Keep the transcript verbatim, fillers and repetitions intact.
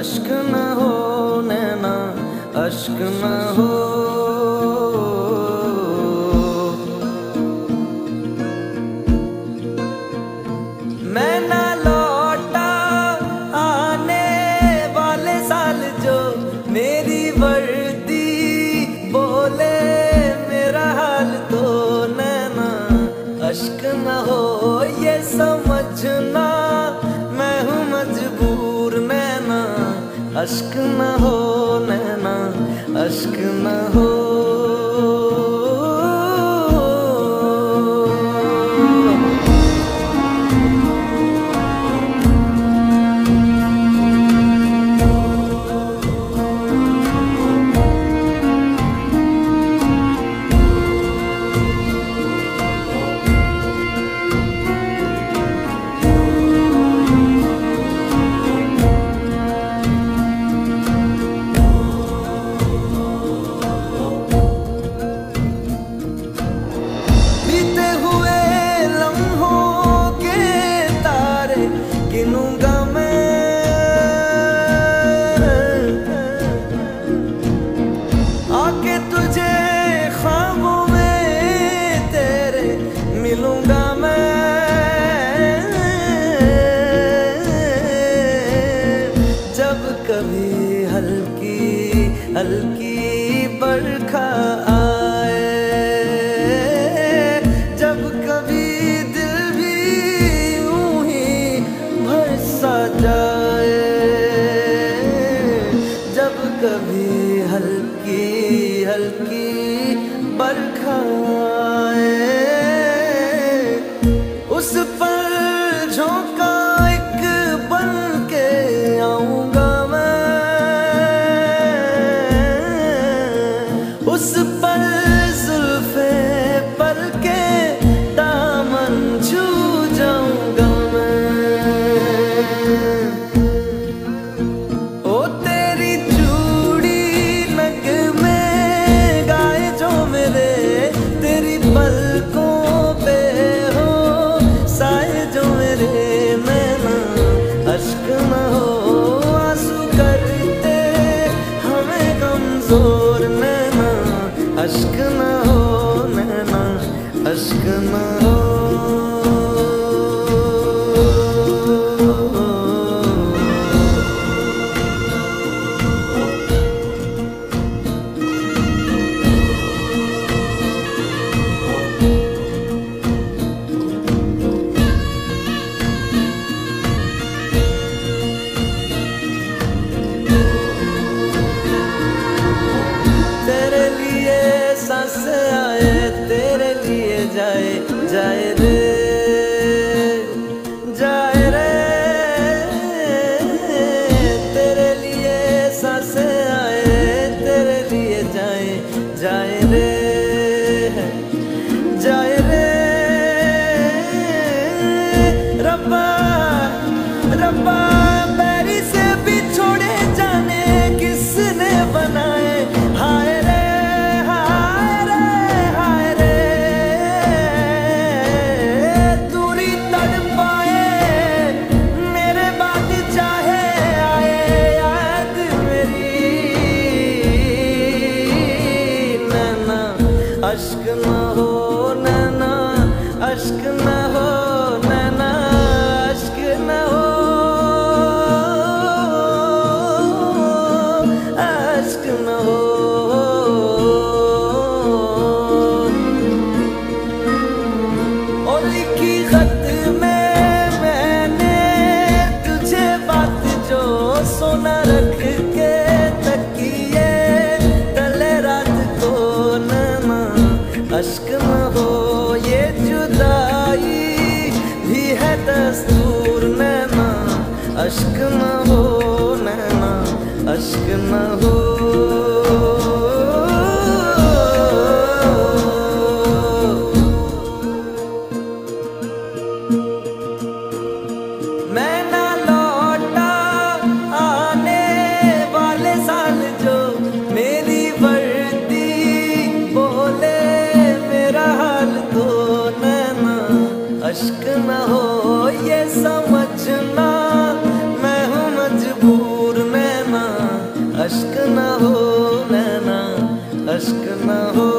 अश्क न हो नैना, अश्क न हो। मैं ना लौटा आने वाले साल जो मेरी वर्दी बोले मेरा हाल तो नैना अश्क न हो ये समझना मैं हूँ मजबूर नैना अश्क न हो नैना अश्क न हो। कभी हल्की हल्की बरखा आए, जब कभी दिल भी यूं ही भरसा जाए, जब कभी हल्की हल्की बरखा आए, उस पर झोंका एक बन के आऊंगा उस पर जुल्फे पर के दामन छू जाऊंगा मैं। ओ तेरी चूड़ी नग में गाए जो मेरे, तेरी पलकों पे हो साए जो मेरे, नैना अश्क न हो आंसू करते हमें कमजोर नैना अश्क न हो नैना अश्क न हो। तेरे लिए सांस आए, तेरे लिए जाए जाए रे जाए रे, तेरे लिए सांस आए, तेरे लिए जाए जाए रे जाए रे। रब्बा रब्बा बैरी से भी छोड़े जाने किसने बनाए, हाय रे हाय रे हाय रे, दूरी तड़पाए मेरे बाद चाहे आए याद मेरी, नैना अश्क न हो नैना अश्क न हो नैना अश्क न हो अश्क न हो। और लिखी खत में मैंने तुझे बात जो सोना रख के तकिए तले रात को नैना अश्क न हो ये जुदाई भी है दस्तूर नैना अश्क न हो नैना अश्क न हो। मैं ना लौटा आने वाले साल जो मेरी वर्दी बोले मेरा हाल तो नैना अश्क न हो ये समझना मैं हूँ मजबूर नैना अश्क न हो